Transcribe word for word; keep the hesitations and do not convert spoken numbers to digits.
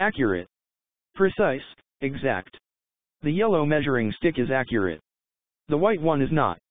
Accurate. Precise, exact. The yellow measuring stick is accurate. The white one is not.